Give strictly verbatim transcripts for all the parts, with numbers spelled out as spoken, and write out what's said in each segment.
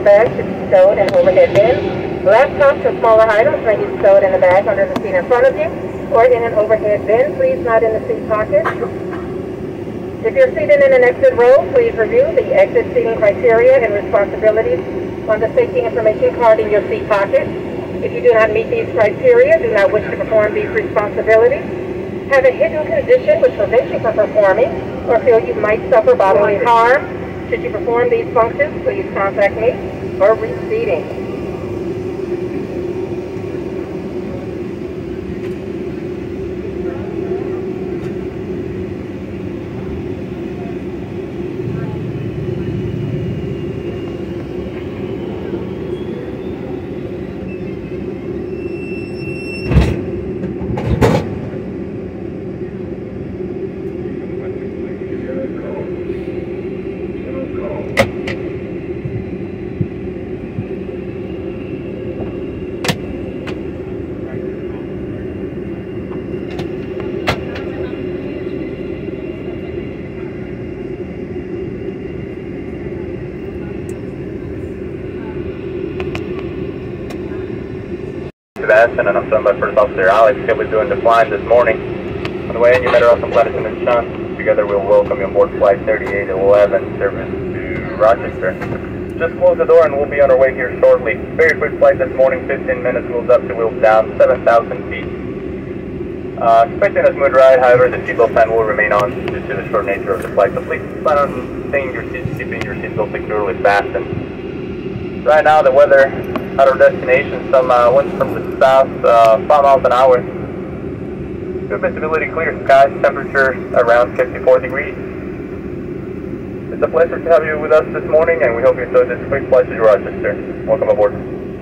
bag should be stowed in overhead bins. Laptops or smaller items may be stowed in a bag under the seat in front of you or in an overhead bin, please not in the seat pocket. If you're seated in an exit row, please review the exit seating criteria and responsibilities on the safety information card in your seat pocket. If you do not meet these criteria, do not wish to perform these responsibilities, have a hidden condition which prevents you from performing, or feel you might suffer bodily harm, should you perform these functions, please contact me for reseating. Sebastian, and I'm joined by First Officer Alex. He'll be doing the flying this morning. On the way in, you met her off on Planet and Sean. Together we'll welcome you on board Flight thirty-eight eleven, service to Rochester. Just close the door and we'll be on our way here shortly. Very quick flight this morning, fifteen minutes, wheels up to wheels down, seven thousand feet. Uh, expecting a smooth ride, however, the seatbelt sign will remain on due to the short nature of the flight. So please plan on staying your seats, keeping your seatbelt securely fastened. Right now, the weather at our destination, some uh, winds from the south, uh, five miles an hour. Good visibility, clear skies, temperature around fifty-four degrees. It's a pleasure to have you with us this morning, and we hope you enjoyed this quick flight to Rochester. Welcome aboard.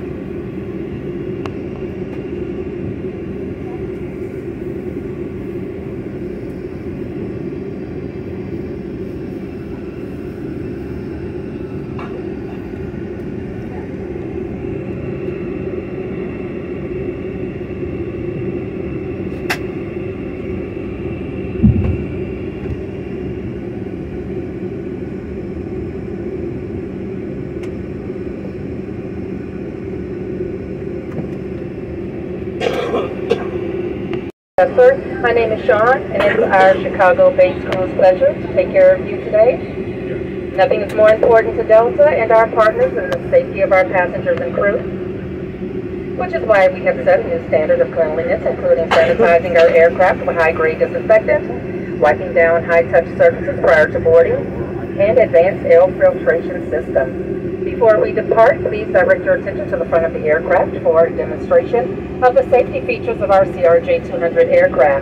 Yes, sir. My name is Sean, and it's our Chicago-based crew's pleasure to take care of you today. Nothing is more important to Delta and our partners than the safety of our passengers and crew, which is why we have set a new standard of cleanliness, including sanitizing our aircraft with high-grade disinfectant, wiping down high-touch surfaces prior to boarding, and advanced air filtration system. Before we depart, please direct your attention to the front of the aircraft for a demonstration of the safety features of our C R J two hundred aircraft.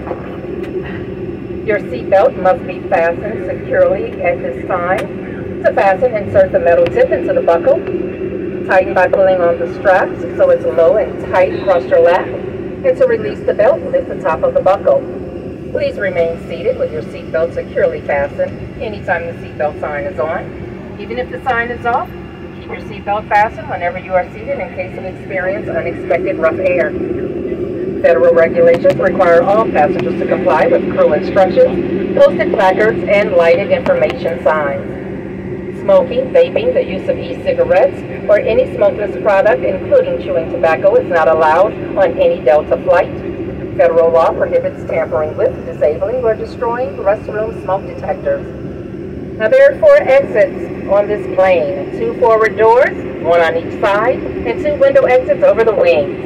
Your seatbelt must be fastened securely at this time. To fasten, insert the metal tip into the buckle. Tighten by pulling on the straps so it's low and tight across your lap. And to release the belt, lift the top of the buckle. Please remain seated with your seatbelt securely fastened anytime the seatbelt sign is on. Even if the sign is off, keep your seatbelt fastened whenever you are seated in case of experience unexpected rough air. Federal regulations require all passengers to comply with crew instructions, posted placards, and lighted information signs. Smoking, vaping, the use of e-cigarettes, or any smokeless product, including chewing tobacco, is not allowed on any Delta flight. Federal law prohibits tampering with, disabling, or destroying restroom smoke detectors. Now there are four exits on this plane, two forward doors, one on each side, and two window exits over the wings.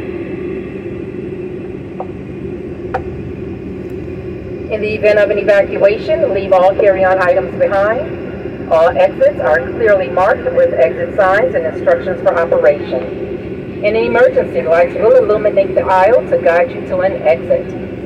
In the event of an evacuation, leave all carry-on items behind. All exits are clearly marked with exit signs and instructions for operation. In an emergency, lights will illuminate the aisle to guide you to an exit.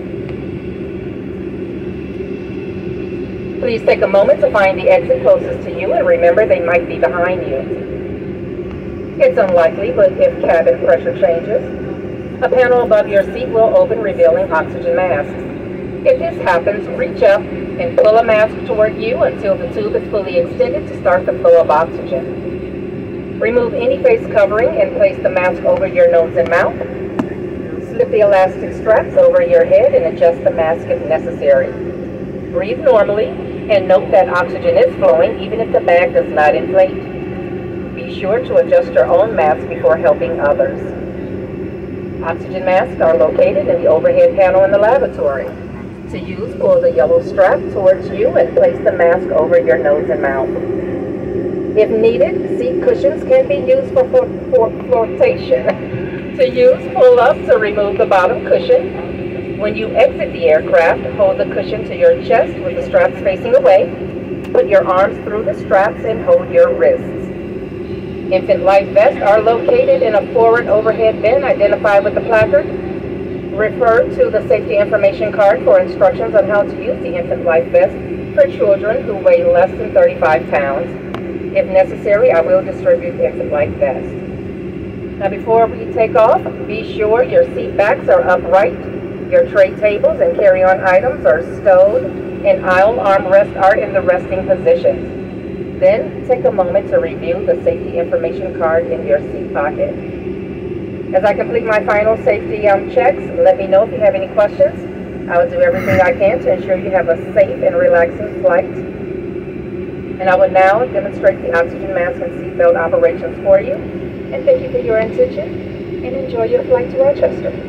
Please take a moment to find the exit closest to you, and remember they might be behind you. It's unlikely, but if cabin pressure changes, a panel above your seat will open, revealing oxygen masks. If this happens, reach up and pull a mask toward you until the tube is fully extended to start the flow of oxygen. Remove any face covering and place the mask over your nose and mouth. Slip the elastic straps over your head and adjust the mask if necessary. Breathe normally and note that oxygen is flowing even if the bag does not inflate. Be Be sure to adjust your own mask before helping others. Oxygen masks are located in the overhead panel in the lavatory. To use, pull the yellow strap towards you and place the mask over your nose and mouth. If needed, seat cushions can be used for, for, for flotation. To use, pull up to remove the bottom cushion. When you exit the aircraft, hold the cushion to your chest with the straps facing away. Put your arms through the straps and hold your wrists. Infant life vests are located in a forward overhead bin identified with the placard. Refer to the safety information card for instructions on how to use the infant life vest for children who weigh less than thirty-five pounds. If necessary, I will distribute the infant life vest. Now before we take off, be sure your seat backs are upright, your tray tables and carry-on items are stowed, and aisle armrests are in the resting positions. Then, take a moment to review the safety information card in your seat pocket. As I complete my final safety um, checks, let me know if you have any questions. I will do everything I can to ensure you have a safe and relaxing flight. And I will now demonstrate the oxygen mask and seatbelt operations for you. And thank you for your attention, and enjoy your flight to Rochester.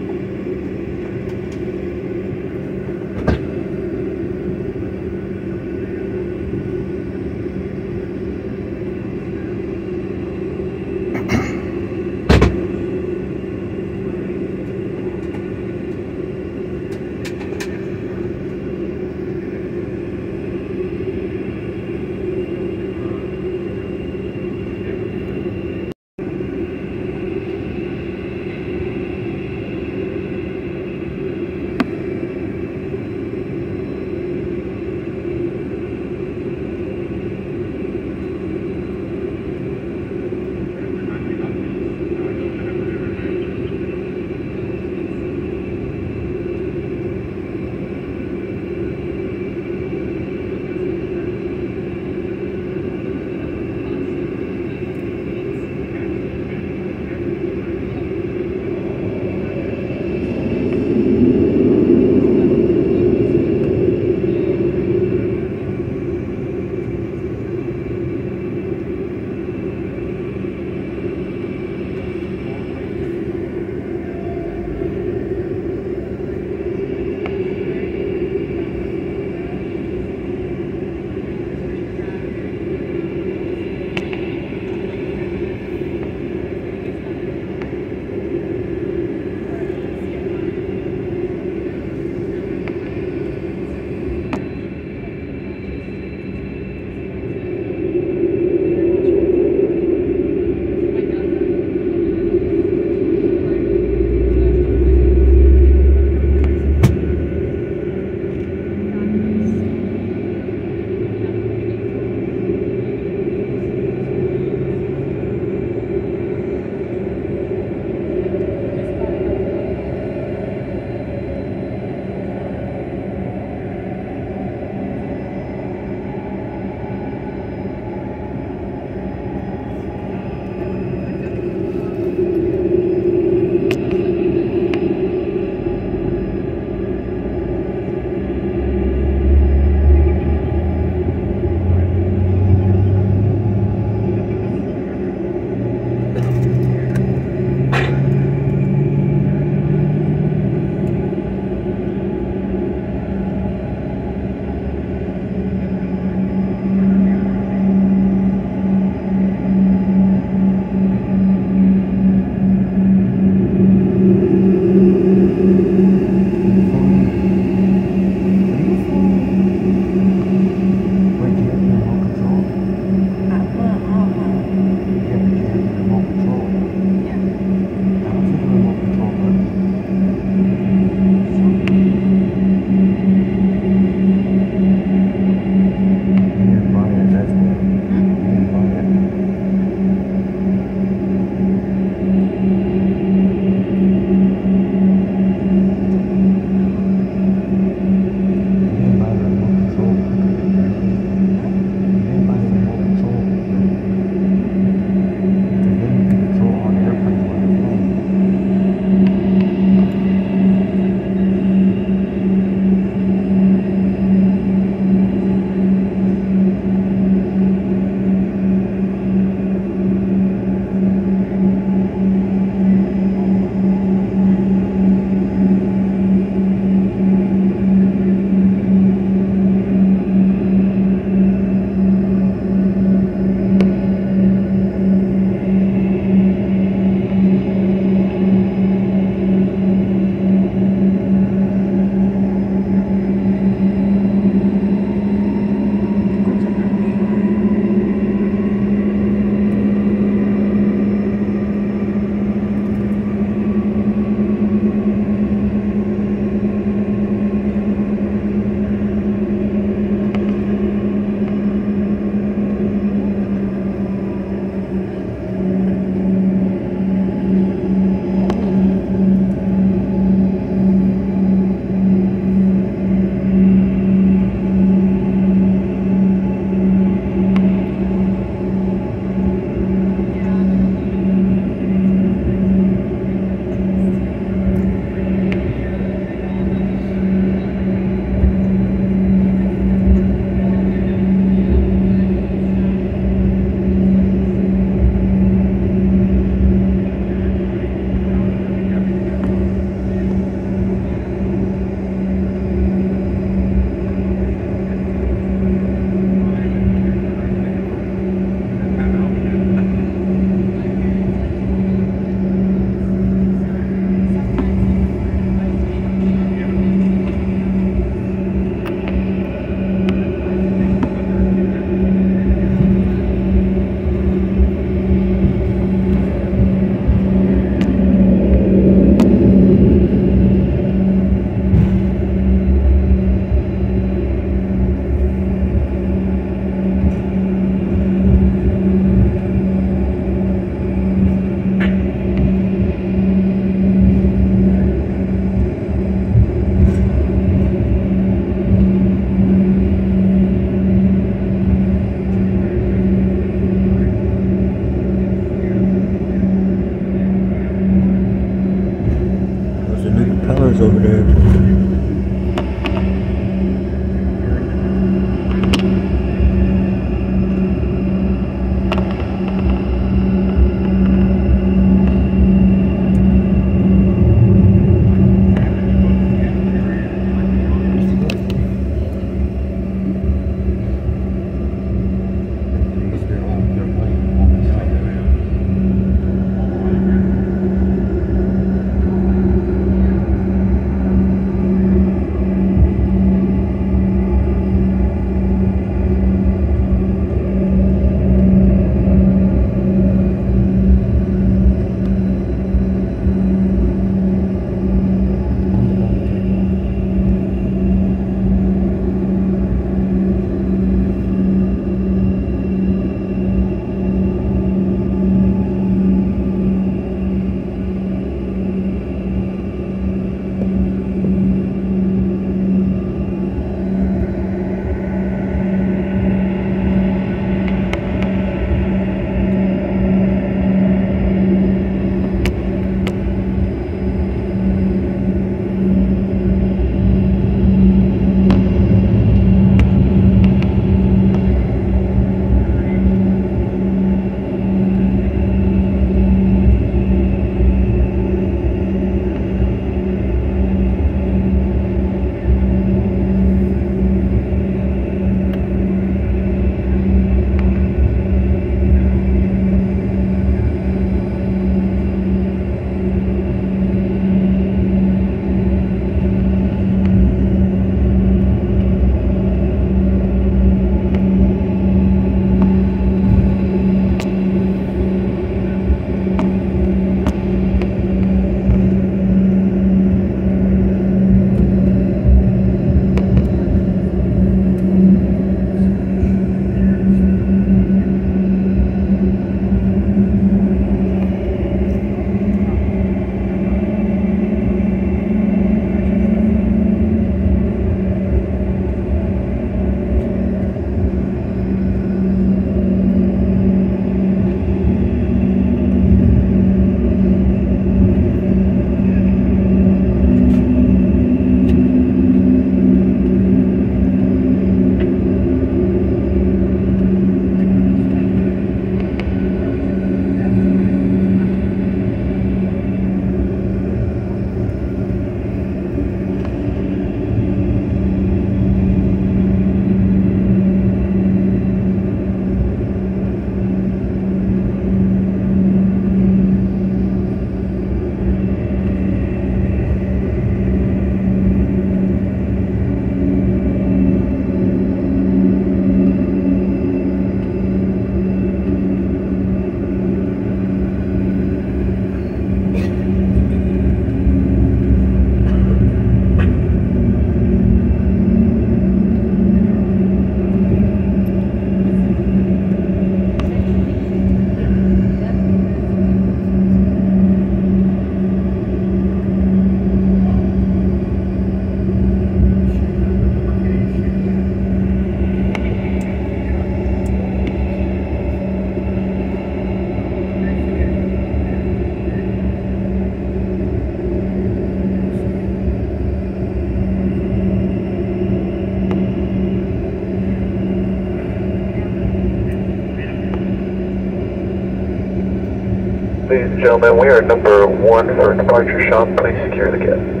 Ladies and gentlemen, we are number one for departure. Sean, please secure the gate.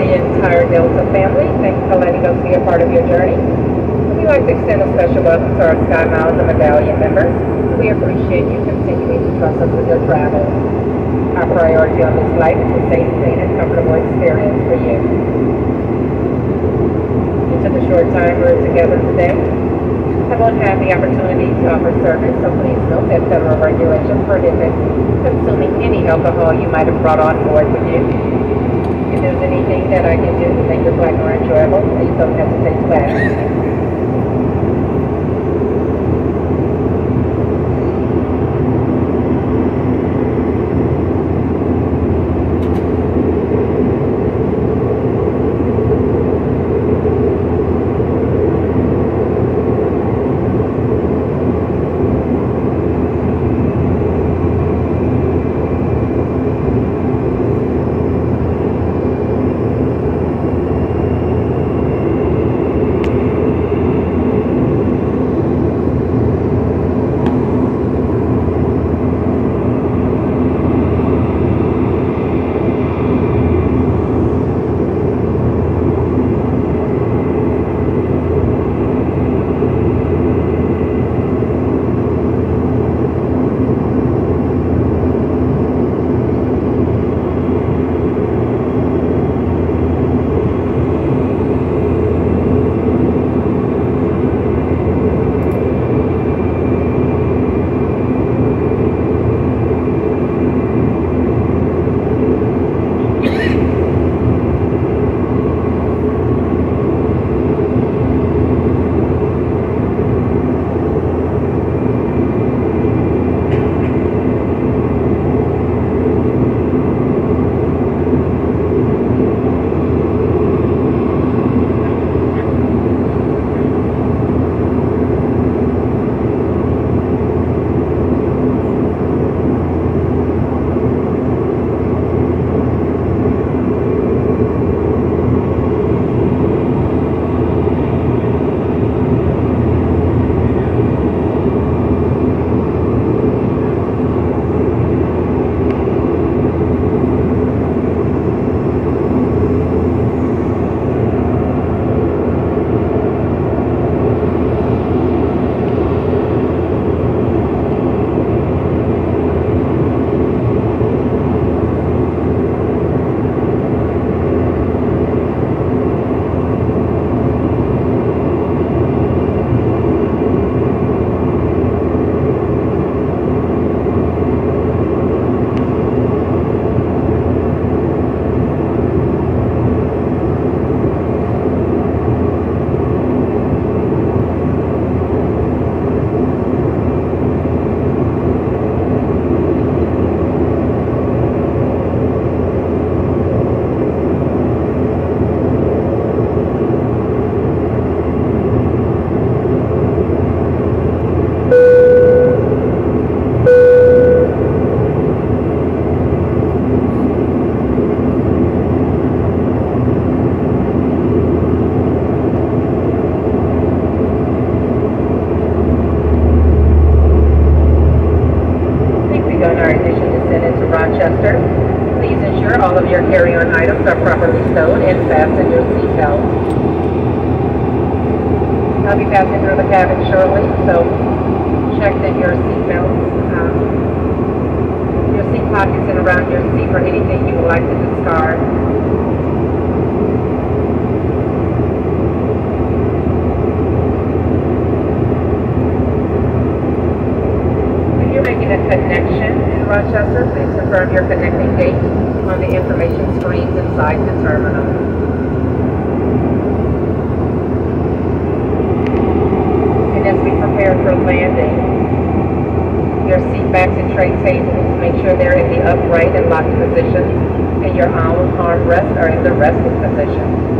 the entire Delta family, thanks for letting us be a part of your journey. We'd like to extend a special welcome to our Sky Miles and Medallion members. We appreciate you continuing to trust us with your travel. Our priority on this flight is a safe, clean, and comfortable experience for you. We took a short time we're together today. I won't have the opportunity to offer service, so please note that federal regulations prohibit consuming any alcohol you might have brought on board with you. If there's anything that I can do to make your flight more enjoyable, please don't hesitate to ask. Please ensure all of your carry-on items are properly stowed and fastened your seatbelt. I'll be passing through the cabin shortly, so check that your seatbelts, um, your seat pockets and around your seat for anything you would like to discard. Making a connection in Rochester, please confirm your connecting date on the information screens inside the terminal. And as we prepare for landing, your seat backs and tray tables, make sure they're in the upright and locked positions, and your arm armrests are in the resting position.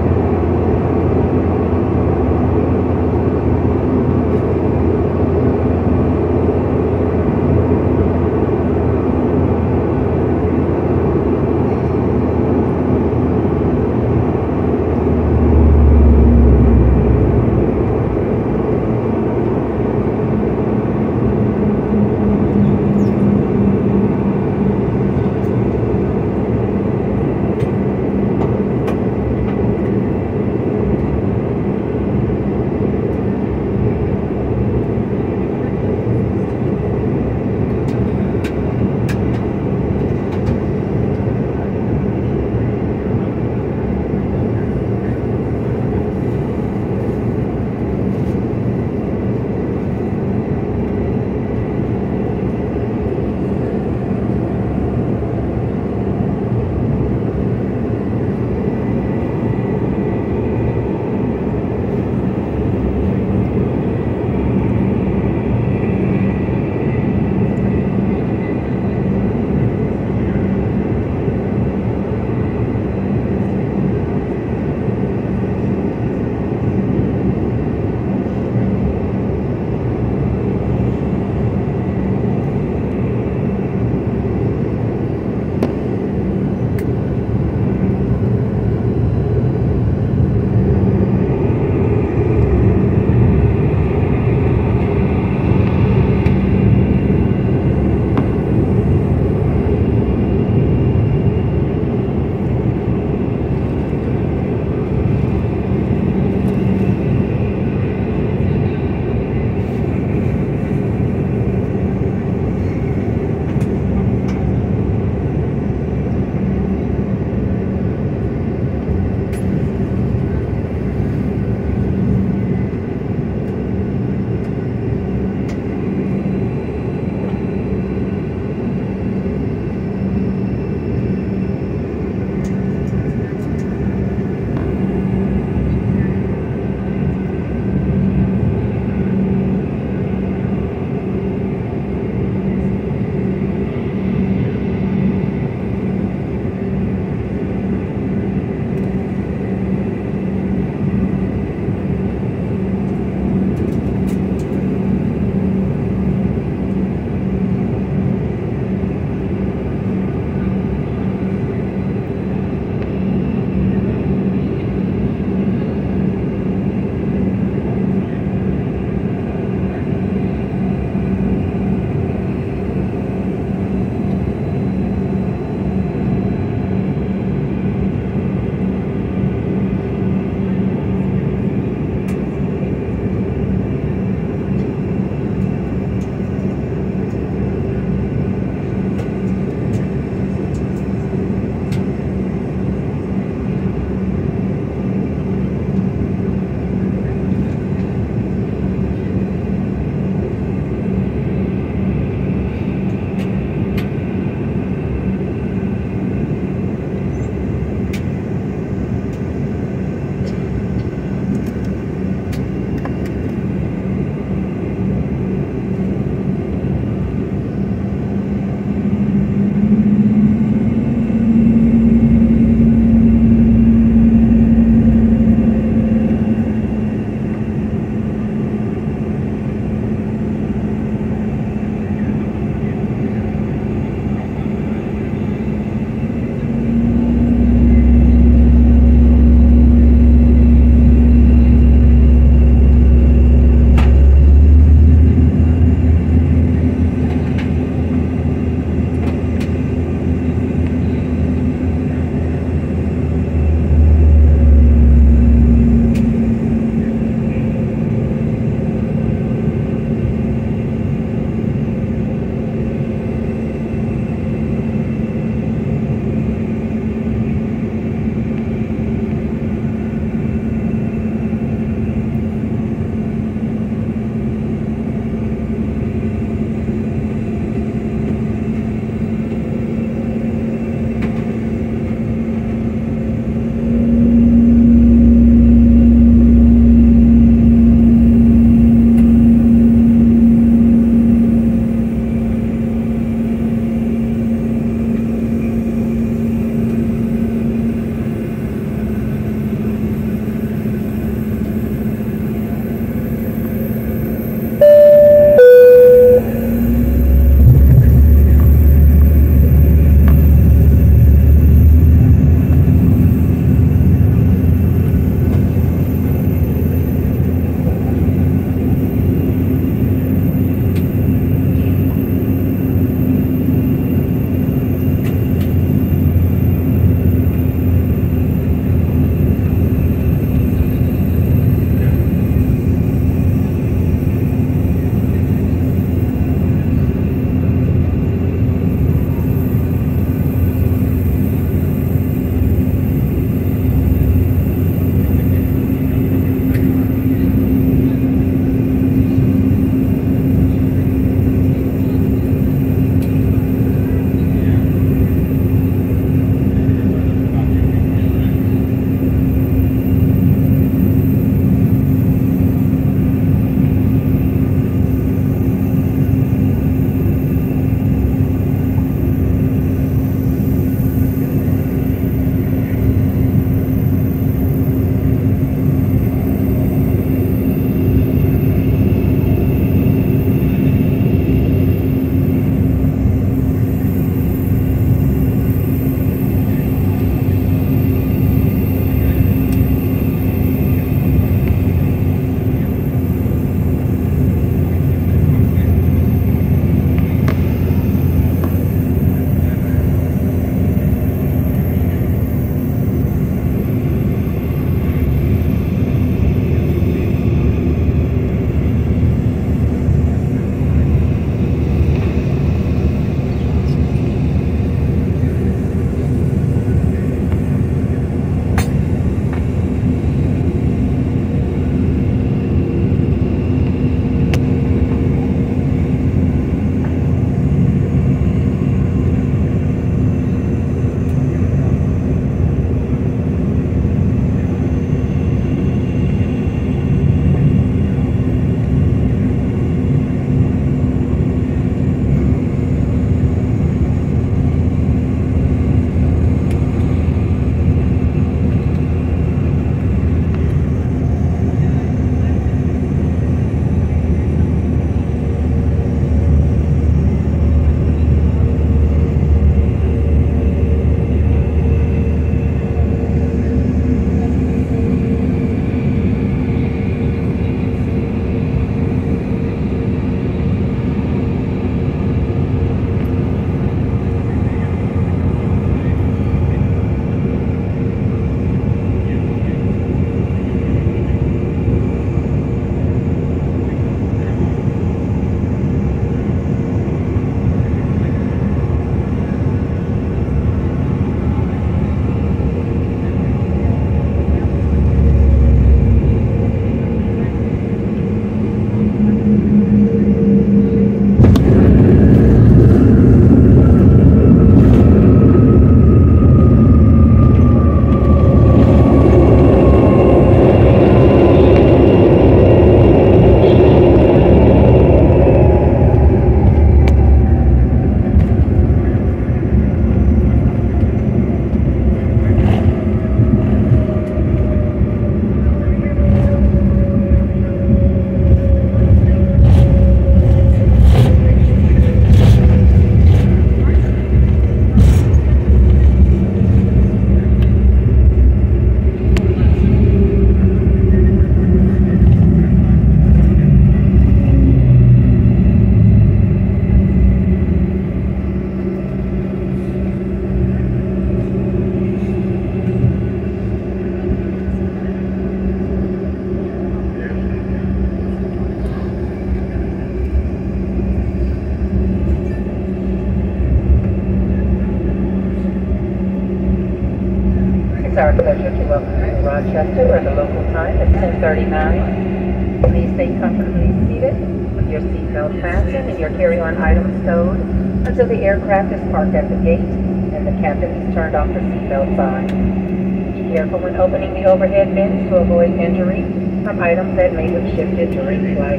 Rochester, where the local time is ten thirty-nine. Please stay comfortably seated with your seatbelt fastened and your carry-on items stowed until the aircraft is parked at the gate and the captain has turned off the seatbelt sign. Be careful when opening the overhead bins to avoid injury from items that may have shifted during flight.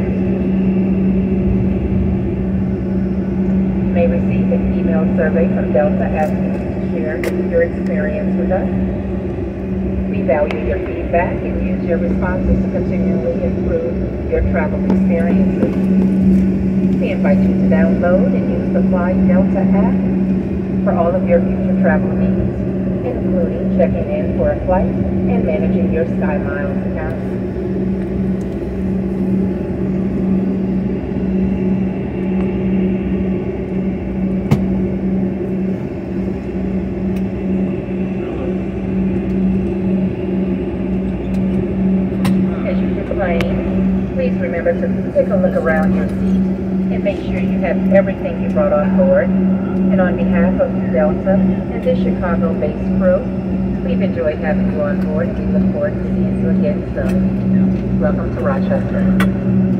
You may receive an email survey from Delta asking you to share your experience with us. We value your feedback and use your responses to continually improve your travel experiences. We invite you to download and use the Fly Delta app for all of your future travel needs, including checking in for a flight and managing your SkyMiles account. Please remember to take a look around your seat and make sure you have everything you brought on board. And on behalf of Delta and this Chicago-based crew, we've enjoyed having you on board and we look forward to seeing you again soon. Welcome to Rochester.